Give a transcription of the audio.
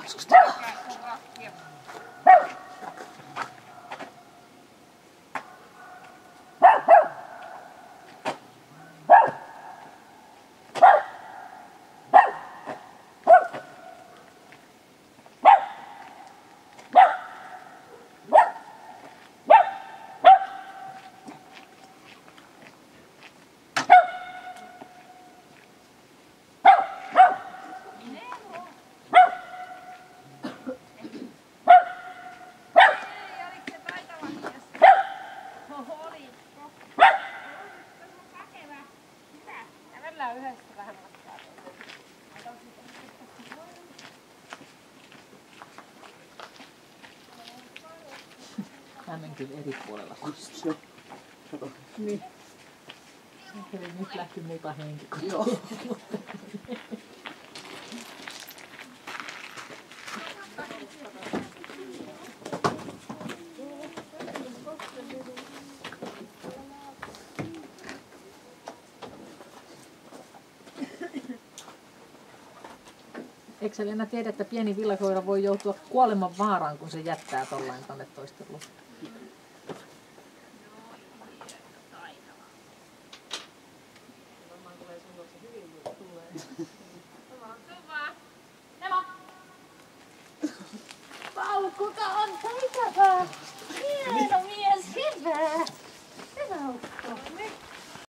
Hän on kyllä eri puolella kostia. Niin. Eli nyt lähti muuta henki. Joo. Eikö sä Leena tiedä, että pieni villakoira voi joutua kuoleman vaaraan, kun se jättää tollain tonne toisteluun?